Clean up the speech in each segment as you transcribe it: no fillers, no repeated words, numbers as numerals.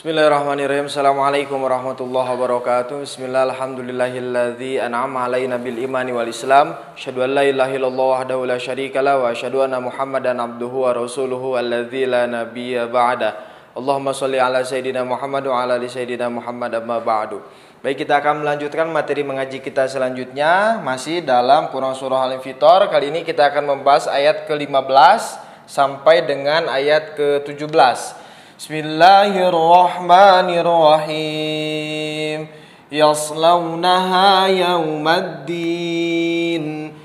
Bismillahirrahmanirrahim. Assalamualaikum warahmatullahi wabarakatuh. Bismillah, alhamdulillahilladzi an'ama alaina bil imani wal islam. Asyhadu an la ilaha illallah wahdahu la syarikalah wa asyhadu anna Muhammadan abduhu wa rasuluhu alladzi la nabiyya ba'da. Allahumma shalli ala sayyidina Muhammad wa ala ali sayyidina Muhammad amma ba'du. Baik, kita akan melanjutkan materi mengaji kita selanjutnya masih dalam Quran surah Al-Infitor. Kali ini kita akan membahas ayat ke-15 sampai dengan ayat ke-17. Bismillahirrahmanirrahim. Yaslaunaha yaumaddin.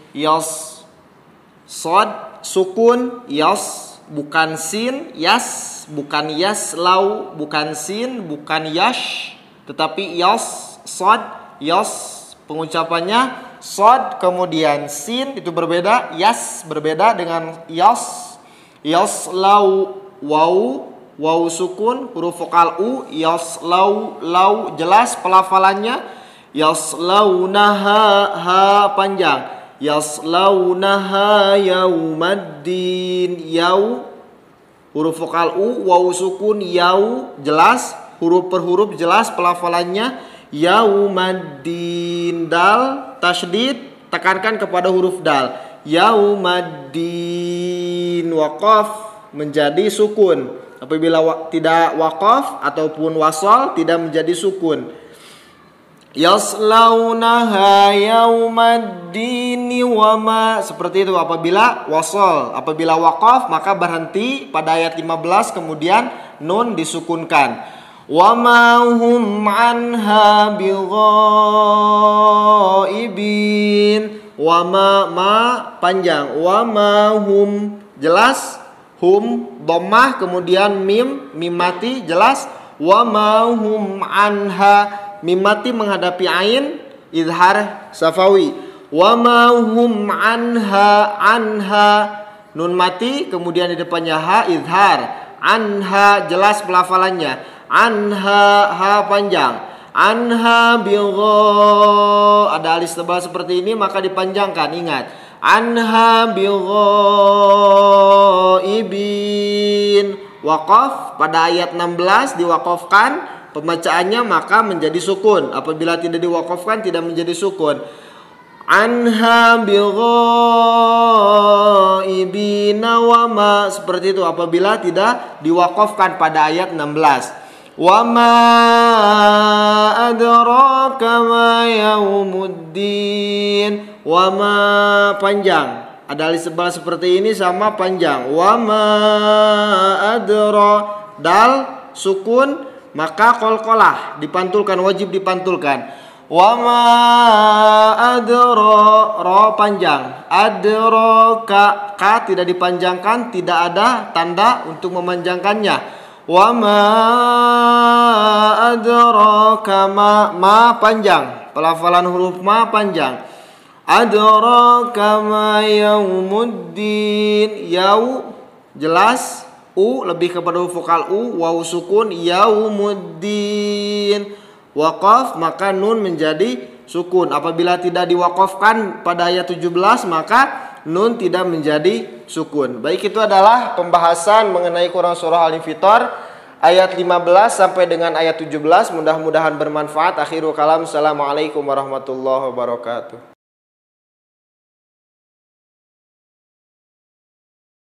Sod sukun, yas bukan sin, yas bukan yaslau, bukan sin, bukan yash, tetapi yas, sod, yas. Pengucapannya sod kemudian sin, itu berbeda, yas berbeda dengan yas. Yaslau, waw sukun, huruf vokal u, yaslau, lau jelas pelafalannya. Yaslaunaha, ha panjang. Yaslaunaha yaumaddin, yau huruf vokal u, waw sukun, yau jelas, huruf per huruf jelas pelafalannya. Yaumaddin, dal tasydid, tekankan kepada huruf dal. Yaumaddin, waqaf menjadi sukun. Apabila tidak waqaf ataupun wasal tidak menjadi sukun. Yaslaunaha yaumaddini wama, seperti itu apabila wasal. Apabila waqaf maka berhenti pada ayat 15, kemudian nun disukunkan. Wama hum anha bighaibin. Wama, ma panjang. Wama hum jelas, hum dhammah kemudian mim mati jelas. Wa ma hum anha, mim mati menghadapi ain, izhar safawi. Wa ma hum anha, nun mati kemudian di depannya ha, izhar. Anha jelas pelafalannya. Anha, ha panjang. Anha bigha, ada alis tebal seperti ini maka dipanjangkan, ingat. Anha bighaibin. Waqaf pada ayat 16 diwaqafkan pembacaannya maka menjadi sukun. Apabila tidak diwaqafkan tidak menjadi sukun. Anha bighaibin wama, seperti itu apabila tidak diwaqafkan pada ayat 16. Wama adraka ma yaumuddin. Wama panjang, ada alis tebal seperti ini sama panjang. Wama adra, dal sukun maka qalqalah dipantulkan, wajib dipantulkan. Wama adra, ra panjang. Adra ka tidak dipanjangkan, tidak ada tanda untuk memanjangkannya. Wama adraka ma panjang, pelafalan huruf ma panjang. Adraka ma yaumuddin, yau jelas, u lebih kepada vokal u, waw sukun, yaumuddin. Waqaf maka nun menjadi sukun. Apabila tidak diwaqafkan pada ayat 17 maka nun tidak menjadi sukun. Baik, itu adalah pembahasan mengenai Quran surah Al-Infitor ayat 15 sampai dengan ayat 17. Mudah-mudahan bermanfaat. Akhirul kalam. Assalamualaikum warahmatullahi wabarakatuh.